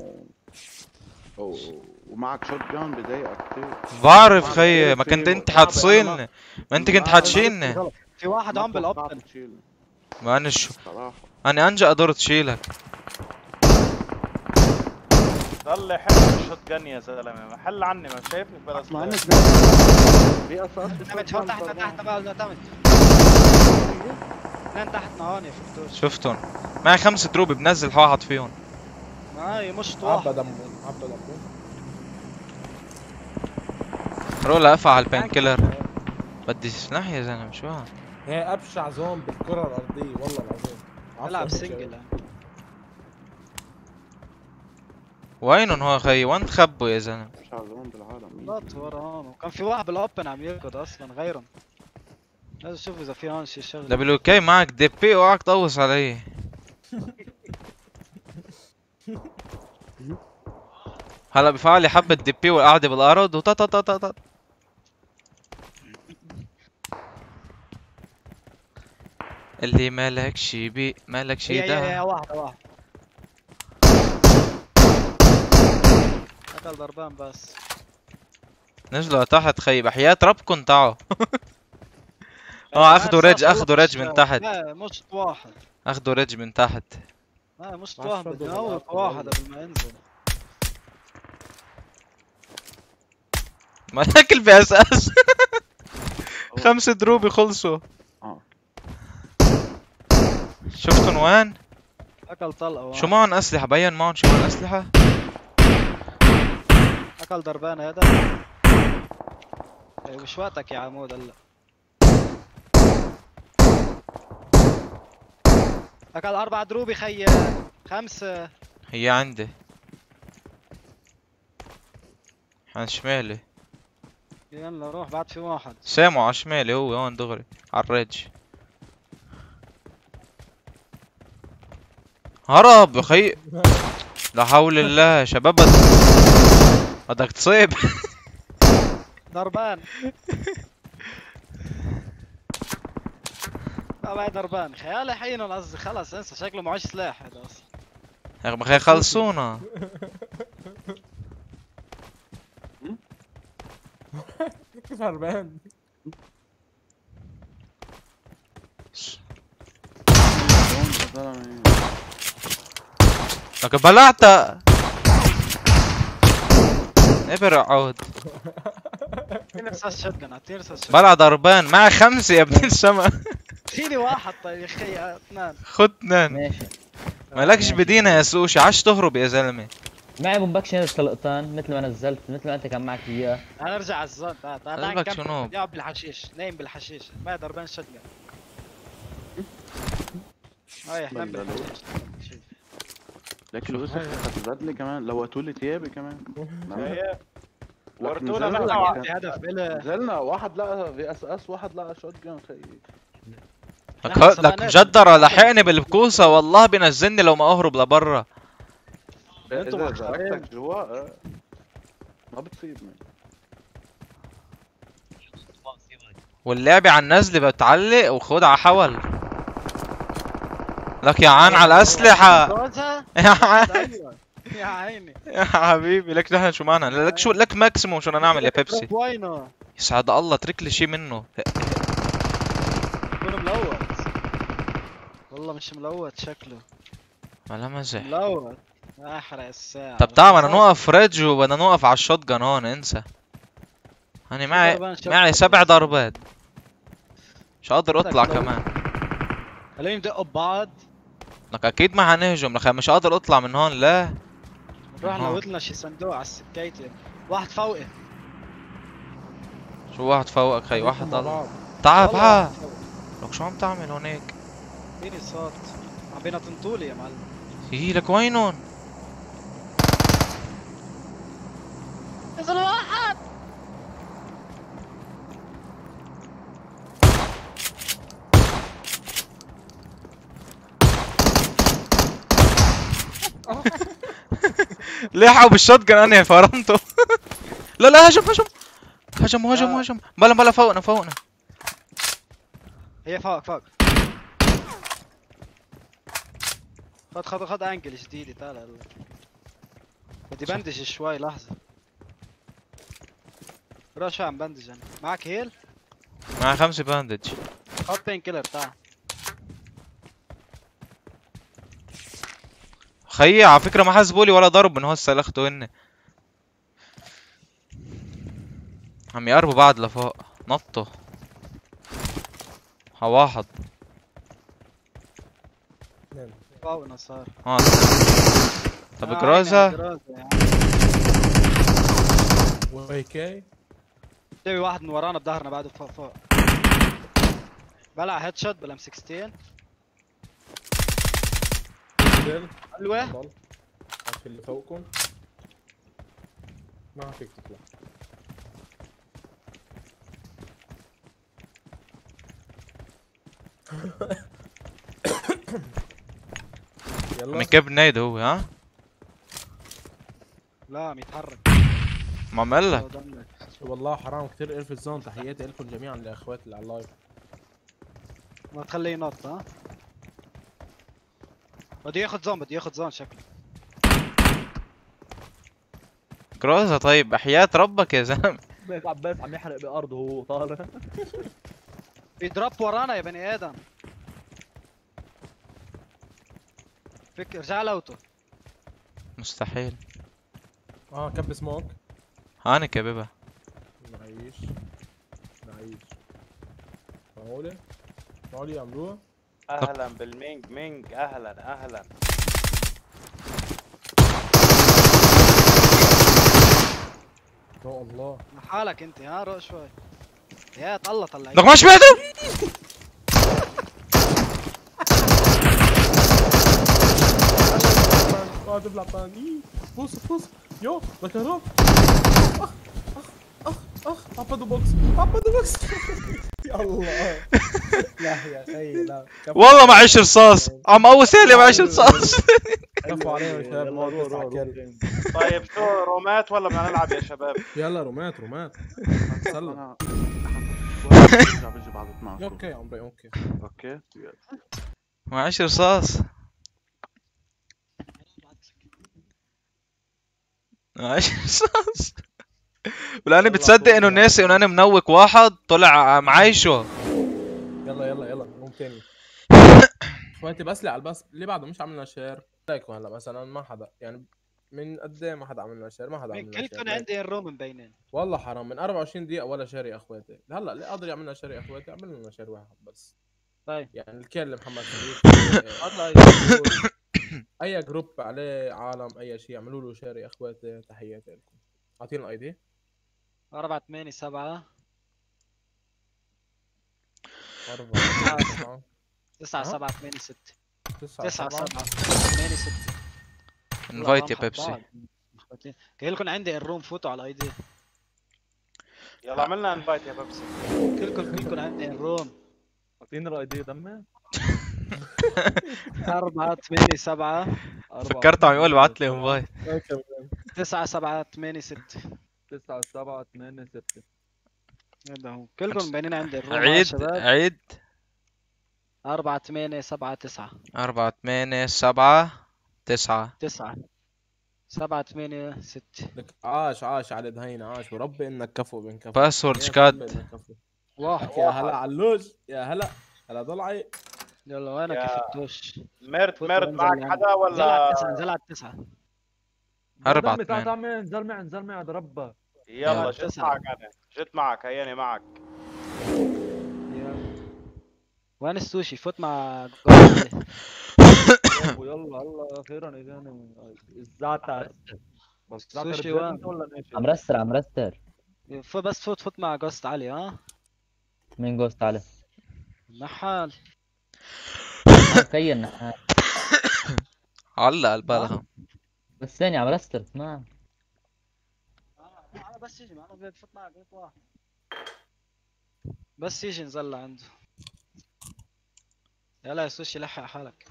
ومعك shotgun بضايقك كثير. بعرف خي، ما كنت انت حاتصيلني، ما انت كنت حتشيلني. في واحد عم بالابطن. ما انا شو، صراحة انا انجا قدرت شيلك. ضل يحل الشوت جن يا زلمة. محل عني ما شايفني بلا ما انا سلاح. في اساس تحت بقى اعتمد. اثنين تحتنا هون يا فتوش. شفتن معي 5 دروب، بنزل واحد فيهم. معي مشط عبى واحد. دمه عبى دمه. روح لافع على البين كيلر. بدي سلاح يا زلمه شو هاد؟ هي ابشع زوم بالكرة الارضية والله العظيم. العب سنجل. وينن هو خي؟ وين تخبوا يا زلمه؟ مش عزوم بالعالم. ضغط ورا هون، وكان في واحد بالاوبن عم يركض اصلا غيرهم. لازم اشوف اذا في هون شي شغله. دبليو كي معك دي بي، اوعك تقوص علي. هلا بفعل لي حبة دي بي والقعدة بالارض وطا طا طا طا طا. اللي مالك شي بي مالك شي يا ده. واحد اكل ضربان بس. نزلوا تحت خي، بحياة ربكن تعوا. اخذوا ريج، اخذوا ريج من تحت، لا مش واحد، اخذوا ريج من تحت. لا مش معش واحد، رد بدي ولا نوت آخر واحد ولا. قبل ما ينزل. مالك البي اس اس 5 دروبي خلصوا. اه شفتن وين؟ اكل طلقه شو معهم اسلحة؟ بين معهم شو معهم اسلحة؟ اكل دربان هذا. إيه، مش وقتك يا عمود هلا. اكل 4 دروبي خيي، 5. هي عندي عن شمالي. يلا روح، بعد في واحد. سامعه على شمالي، هو هون دغري على الريج. هرب يا خي. لا حول الله يا شباب، بدك تصيب. دربان. لا بعد دربان، خيالي حين قصدي، خلص انسى، شكله معوش سلاح هذا اصلا. يا اخي خلصونا. كيف هربان؟ لك بلعتها. ابرع عود. اعطيني رصاص شotgun، اعطيني رصاص shotgun. بلع ضربان مع 5 يا ابن السما. فيني واحد طيب يا اخي، 2. خد 2. ماشي. مالكش بدينا يا سوشي، عاش تهرب يا زلمه. معي بومباكش نزل طلقتان مثل ما نزلت، مثل ما انت كان معك اياه. انا ارجع على الزون، تعال تعال قلبك نكمل. شنو؟ يقعد بالحشيش، نايم بالحشيش، ما دربان shotgun. هاي احنا بلدلو. بالحشيش. لك الوسخ اخذت لي كمان، لوتوا لي ثيابي كمان. خيي لك ورتونا نزلنا- مثلا عندي هدف إله. نزلنا واحد لقى في اس اس، واحد لقى شوت جان خيي. لك مجدرة لحقني بالبكوسة، والله بينزلني لو ما اهرب لبرا. انتوا اذا مخسرين. زرقتك جوا ما بتصيبني. واللعبة على النزل بتعلق وخد على حول. لك يا عان على الأسلحة. جوزها؟ يا عان ايوه يا عيني. يا حبيبي، لك نحن شو معنا؟ لك شو، لك ماكسيموم شو بدنا نعمل يا بيبسي؟ وينه؟ يسعد الله، اترك لي شي منه. يكون ملوت. والله مش ملوت شكله. ولا مزح. ملوت. احرق الساعة. طب تعال بدنا نوقف ريج وبدنا نوقف على الشوت جان هون، انسى. أنا معي 7 ضربات. مش قادر اطلع كمان. خلينا ندقوا ببعض. لك اكيد ما حنهجم، لك مش قادر اطلع من هون. لا نروح أها. نوت لنا شي صندوق على السكيتة. واحد فوقي. شو واحد فوقك خي؟ واحد مع ضل. بعض. تعال والله تعال. واحد فوقي. لك شو عم تعمل هونيك؟ فيني صوت. عم بينطنطولي يا معلم. هي لك وينهم؟ نزل واحد. لحقوا بالشوت جان، انا فرمته. لا لا، هجم هجم هجم هجم هجم. بلا بلا، فوقنا فوقنا. هي فوق فوق. خد انجل جديدة، تعال هلا. بدي بندج شوي، لحظة. روح شو عم بندج انا. معك هيل؟ مع 5 باندج. خد بين كيلر، تعال. خيي على فكرة ما حسبولي ولا ضرب من هسه اللي اخدته هن. عم يقربوا بعض لفوق، نطوا. ها واحد. فوقنا صار. ها طب جروزا. جروزا يا عم. وهيك جاي واحد من ورانا بظهرنا بعده فوق فوق. بلع هيد شوت بلا ام 16. نزل. حلوة. ضل. عارف اللي فوقكم ما فيك تطلع. يلا مكب نايد هو. ها لا عم يتحرك. ما عملها. والله حرام كثير الف الزون. تحياتي لكم جميعا لاخواتي اللي على اللايف. ما تخليه ينط. ها بده ياخذ زون، بده ياخذ زون شكله. جروزا طيب، بحياة ربك يا زلمة. بيت عباس عم يحرق بأرضه وهو طالع. في دروب ورانا يا بني ادم. فك ارجع لوتو. مستحيل. كب سموك. هاني كبيبة. نعيش. معقولة يعملوها؟ اهلا بالمينج اهلا. يا الله. حالك انت روق شوي. يا طلع لك ما شبعته. تبلع طاني. فوس يو بكهرب. اخ عبدو بوكس. يا الله. لا يا اخي لا. والله معيش رصاص، عم قوس لي معيش رصاص. كفوا عليهم يا شباب. يلا موت روح 9 كيل. طيب شو رومات ولا بدنا نلعب يا شباب؟ يلا رومات. سلم. انا برجع بيجي بعد 12. اوكي يا عمري اوكي. يلا. معيش رصاص. معيش رصاص. ولاني بتصدق انه ناسي انه انا منوك واحد طلع معايشه. يلا قوم تاني. اخواتي بس على البس اللي بعده مش عملنا شير. لايكوا هلا مثلا ما حدا يعني من قد ايه ما حدا عمل لنا شير. ما حدا عمل لنا شير. كلكم عندي الروم مبينين. والله حرام من 24 دقيقة ولا شير يا اخواتي. هلا اللي قادر يعمل لنا شير يا اخواتي اعمل لنا شير واحد بس. طيب يعني الكل محمد شريف هلا اي جروب عليه عالم اي شيء اعملوا له شير يا اخواتي. تحياتي لكم. اعطينا الاي دي 487 4 9786 9 7 9786. انفايت يا بيبسي. قايل لكم عندي الروم فوتوا على الاي دي. يلا عملنا انفايت يا بيبسي. كلكم عندي الروم. اعطيني الاي دي دمي. 487 فكرت عم يقول بعت لي انفايت. 9786. 9786. هذا هو. كلكم مبينين عندي الروم يا عيد شباب. عيد 4879 4879 9 786. لك عاش على دهينا عاش وربي انك كفو بن كفو. باسورد يا شكاد. ربي إنك كفو. واحد. يا هلا علوش يا هلا ضلعي. يلا وينك يا يا فتوش؟ مرت انزل معك يعني. حدا انزل على ولا؟ 9 انزل على 9. أربعة دمي تعال ثمان. انزل معي عند ربك. يلا جيت تسعة. معك انا جيت معك هياني معك. وين السوشي؟ فوت مع يلا هلا اخيرا اجاني الزعتر. بس زعتر السوشي بجد وين؟ انت ولا ناشف؟ عم رستر. بس فوت مع جوست علي. ها مين جوست على؟ نحال. كين علق البالغة. بس ثاني عم رستر نعم. انا بس يجي انا بفوت مع جروب واحد. بس يجي نزل عنده. يلا يا سوشي لحق حالك.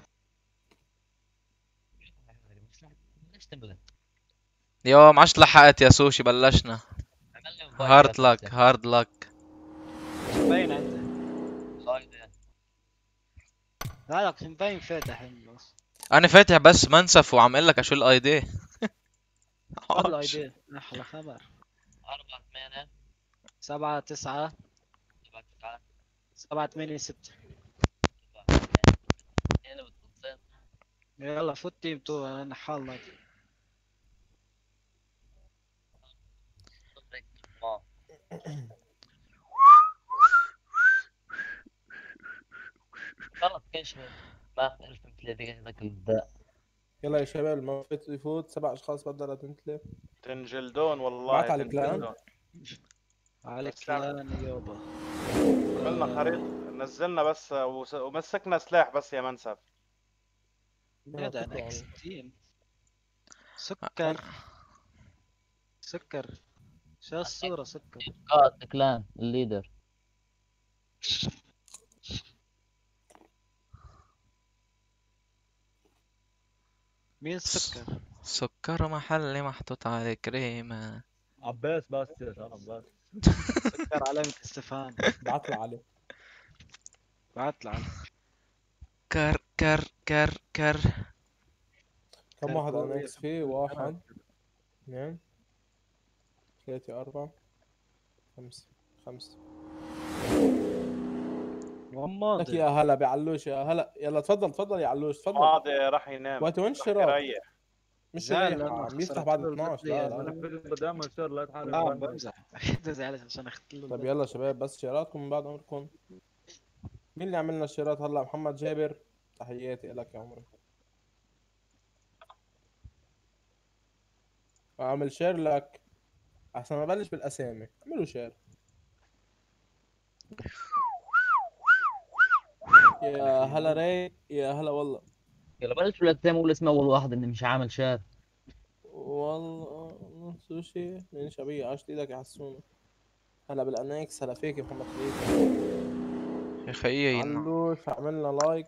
يوم عشت لحقت يا سوشي بلشنا. هارد لك. مبين عنده. لا لك مبين فاتح بس. انا فاتح بس منسف وعم اقول لك شو الاي دي. الاي دي احلى خبر. 4 8 7 9 7 8 6. يلا فوت تيم تو انا نحال. خلص كل شيء ما بتعرف مثل هذاك البداء. يلا يا شباب ما يفوت 7 اشخاص بدل تنتلف. تنجلدون والله. بعت على الكلام. تنجلدون. عليك كلام يابا. عملنا خريطة نزلنا بس ومسكنا سلاح بس يا منسف. هذا نكس تيم. سكر شو الصورة سكر. قائد كلان الليدر. مين سكر؟ سكر محلي محطوط عليه كريمة. عباس بس يا شباب عباس. سكر علامة استفهام. بعت له عليه. بعت له. كر كم واحد انا اكس فيه؟ 1 2 3 4 5 5. لك غماضي يا هلا بعلوش يا هلا، يلا تفضل تفضل يا علوش تفضل. ماضي راح ينام، وقت وين راح الشراط؟ يريح. مش زعل يريح، لانه عم يفتح خسرت بعد له 12. لا لا انا بدي اعمل شير لا تحارب لا عم رنك. بمزح اكيد زعلت عشان اخذت له طيب يلا شباب بس شيراتكم من بعد عمركم. مين اللي عملنا الشيرات هلا؟ محمد جابر، تحياتي لك يا عمري. اعمل شير لك احسن ما ابلش بالاسامي. اعملوا شير يا هلا راي، يا هلا والله. يلا بلش بالاسامي وقول اسمه اول واحد اني مش عامل شات. والله سوشي من شبيه، عاشت ايدك يا حسونه. هلا بالانكس، هلا فيك يا محمد خليفه. يا خيي علوش عملنا لايك،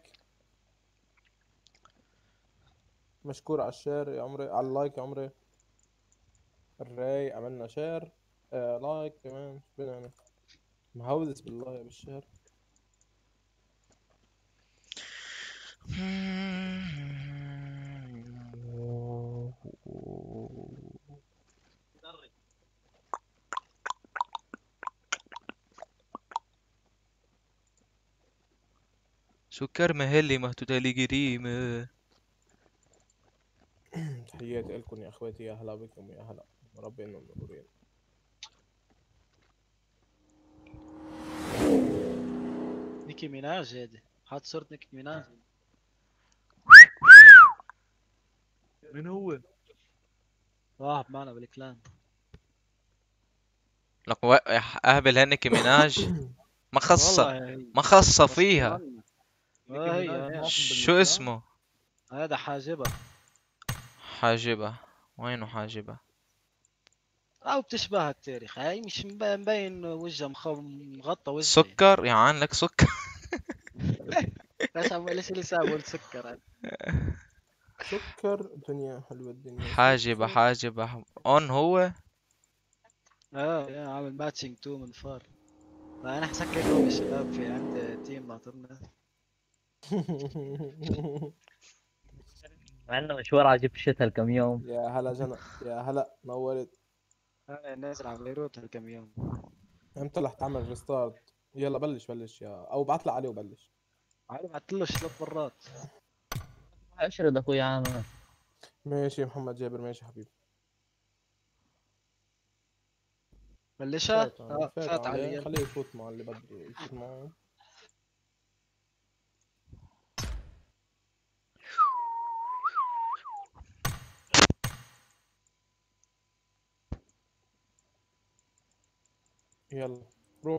مشكور على الشير يا عمري، على اللايك يا عمري. الراي عملنا شير، لايك كمان. شو بدنا نعمل؟ مهودس بالله بالشير. سكر مهلي مهتوتالي جريمة. تحياتي لكم يا اخواتي، يا هلا بكم يا هلا، ربي انهم منورين. نيكي ميناج هادي، حاط صورة نيكي ميناج. مين هو؟ واحد معنا بالكلان. لك اهبل هنك ميناج ما خصة والله هي ما خصة غصب فيها. عنك. نيكي هي ميناج هي معكم شو بالمكان؟ اسمه؟ هذا حاجبها حاجبة. وينه حاجبة؟ او بتشبهها كتير يا اخي، هي مش مبين وجهها مغطى وجهي. سكر يا عن لك سكر. ليش اللي ساب قلت سكر؟ سكر الدنيا حلوة الدنيا. حاجبة سكر. حاجبة اون هو. يا عامل ماتشنج 2 من فار. لا انا حسكركم يا شباب، في عندي تيم ناطرنا. عندنا مشوار على جيب الشتاء الكم يوم. يا هلا جنى، يا هلا نورت. انا نازل على بيروت هالكم يوم. امتى رح تعمل ريستارت؟ يلا بلش بلش يا، او بعت عليه وبلش. عارف بعتلوش 3 مرات. اشرد اخوي عامر. ماشي يا محمد جابر، ماشي حبيبي. بلشها؟ فات فات عليه، علي. خليه يفوت مع اللي بده يفوت معه. يلا روح.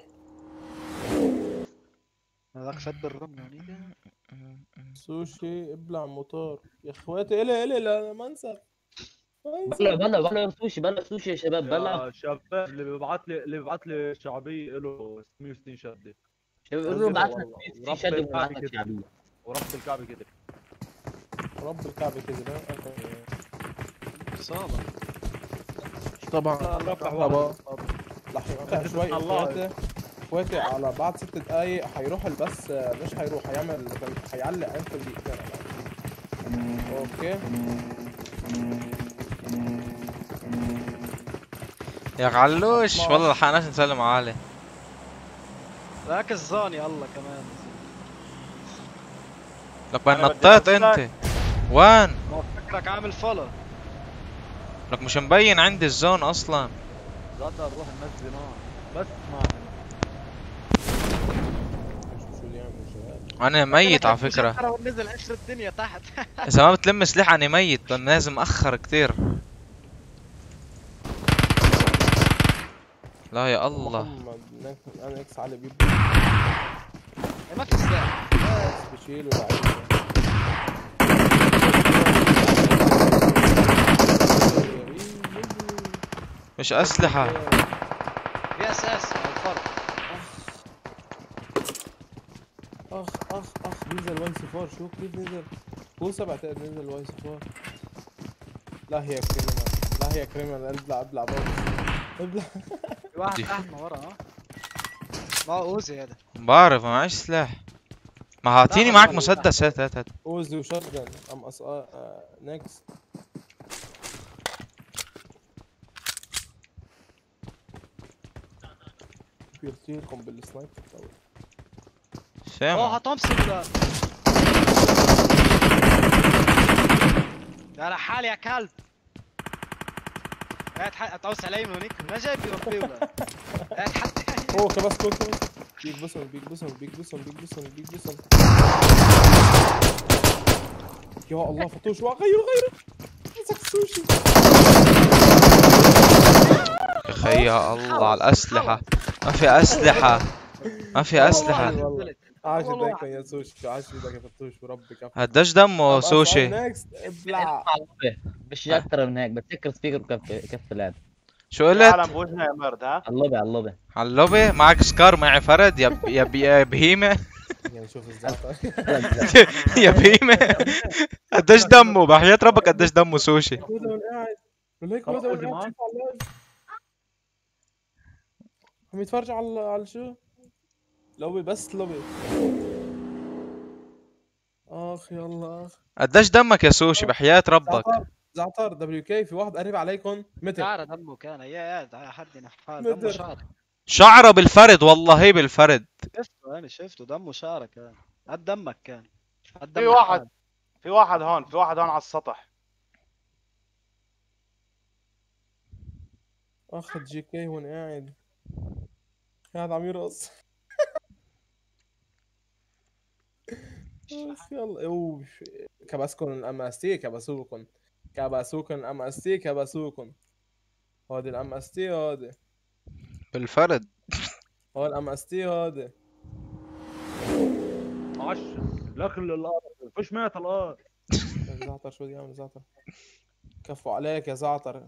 هذاك فات بالرمل هونيك. سوشي ابلع موتور يا اخواتي. الي لا ما انسى. بلا سوشي، بلا سوشي يا شباب، بلا. يا شباب اللي بيبعت لي شعبيه له 660 شده. شباب قولوا بعت لك والله. 60 شد وبعت لك شعبيه. ورب الكعبه كده. رب الكعبة كذا. صابر. طبعا ربح طبعا واحد. رح يقطع شوي الله. اخواتي على بعد 6 دقايق حيروح البث. مش حيروح، حيعلق انت دقيقتين. اوكي يا علوش والله لحقناش نسلم عليه. ذاك الزاني الله كمان. لك وين نطيت انت؟ وين؟ ما فكرك عامل فولو. لك مش مبين عندي الزون اصلا. غدا نروح ننزل نار بس ما شو اللي يعمل شباب. انا ميت على فكرة. ترى نزل عشر الدنيا تحت. اذا ما بتلم سلاح انا ميت، لازم اخر كتير. لا يا الله. محمد انا اكس علي بيب ما في سلاح. بس بشيل ولعيب. مش اسلحة. في اساس الفرق. اخ نزل واي سي 4. شوف كيف نزل. هو 7 نزل واي سي 4. لا هي كريمنال، لا هي كريمنال. ابلع بوكس ابلع. في واحد تحتنا ورا ها. معه اوزي هذا. بعرف ما معيش سلاح. ما هاتيني معك مسدس. هات اوزي وشotgun ام اس نيكست. بيرتيكم بالسنايبر. سامع تومسون ده يا لحالي يا كلب. قاعد تعوس علي من هونيك ما جايب يربيه ولا قاعد حتى اوه كبس كول بيكبسهم يا الله فتوش غيره مسك السوشي يا اخي يا الله على الاسلحه. ما في اسلحه والله عاش ايدك يا سوشي عاش ايدك يا فتوش وربي كفو. قديش دمه سوشي؟ نكست ابلع مش اكتر من هيك بتسكر سبيكر وكف اللعب. شو قلت؟ العالم بوجهنا يا مرد ها. على اللوبي على اللوبي معك سكار معي فرد يا بهيمه. نشوف الزعتر يا بهيمه قديش دمه بحياة ربك قديش دمه سوشي؟ عم يتفرج على شو؟ لوبي بس لوبي. اخ يلا اخ قديش دمك يا سوشي بحياة ربك؟ زعتر دبليو كي في واحد قريب عليكم متر شعره دمه كان يا حد نحال دمه شعر. شعره بالفرد والله بالفرد. شفته انا شفته دمه شعره كان قد دمك كان. في واحد هون على السطح. اخذ جي كي هون قاعد عم يرقص. اخ يلا اوه كبسكن الام اس تي كبسوكن الام اس تي كبسوكن. هادي الام اس تي هادي بالفرد. هو الام اس تي هادي 10 لكن الارض فيش مات الارض. زعتر شو بدي اعمل زعتر؟ كفو عليك يا زعتر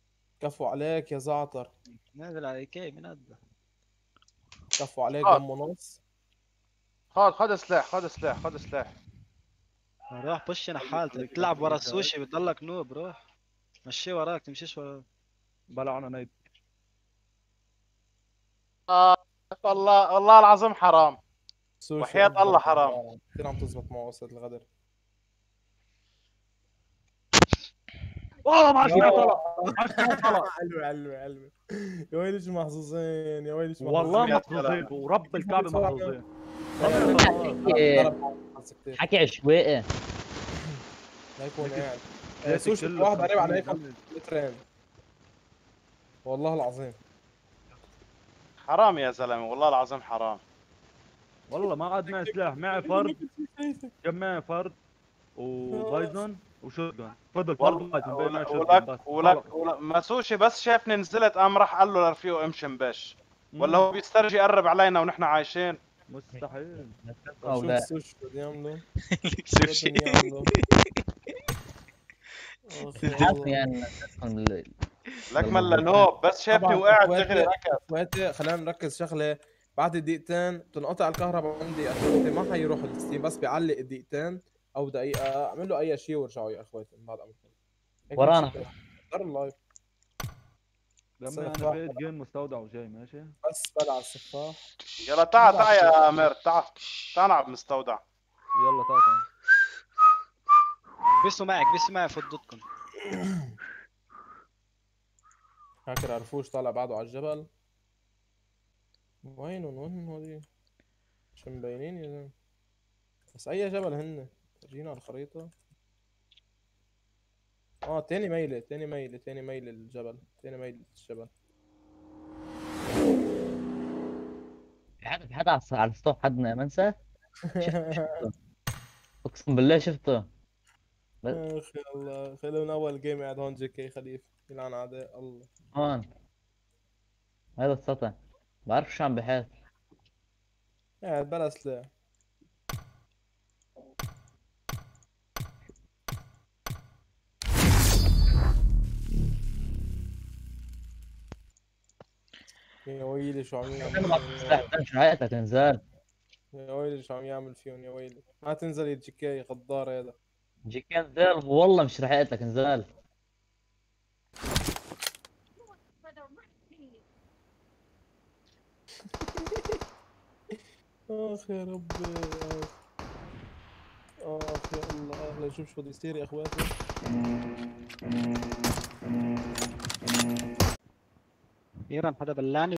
نازل على كي من قد كفو عليك دم ونص. خذ سلاح روح بش نحال تلعب ورا السوشي بتضلك نوب. روح مشي وراك تمشيش وراك. بلعنا نايد. والله العظيم حرام. وحياة الله حرام. كثير عم تزبط معه وصلت الغدر. والله ما طلع. حلوة يا ويلي شو محظوظين والله محظوظين ورب الكعبة محظوظين. حكي عشوائي. لا يكون قاعد سوشي واحد قريب عليكم مترين والله العظيم. حرام يا زلمه والله العظيم حرام. والله ما عاد معي سلاح. معي فرد كم معي فرد وبايزون وشوتجن. فضل فرد ولك مسوشي بس شافني نزلت قام راح قال له لرفيقه امشي مبش. ولا هو بيسترجي يقرب علينا ونحن عايشين. مستحيل. شوف السوشي بدي يعملوا سوشي لك ملا نوب بس شافني وقاعد دغري ركض. اخواتي خلينا نركز شغله. بعد دقيقتين بتنقطع الكهرباء عندي اخواتي ما حيروح الستيم بس بيعلق دقيقتين او دقيقه. اعملوا اي شيء وارجعوا يا اخواتي من بعد امركم ورانا دار اللايف. لما انا بقيت جيم مستودع وجاي ماشي بس بلع السفاح. يلا تعال يا مير تعال نلعب مستودع. يلا تعال بسوا معي فضتكم. هاكر عرفوش طالع بعده على الجبل. وين هذي مش مبينين يا زلمه. بس اي جبل هن فرجينا على الخريطه. تاني ميله الجبل. حدا على السطح حدنا منسى. اقسم بالله شفته. اخ يلا خلونا اول جيم قاعد هون جي كي خليفه يلعن اعداء الله. هون هذا السطح بعرف شو عم بحاس. قاعد بلا سلاح. يا ويلي شو عم يعمل. شو حياتك انزال. يا ويلي شو عم يعمل فيهم. يا ويلي ما تنزل يا جي كي غدار هذا. جي كي انزال والله مش رح لك انزال. اخ يا ربي اخ يا الله. لنشوف شو بده يصير يا اخواتي. اخيرا حدا بلعني.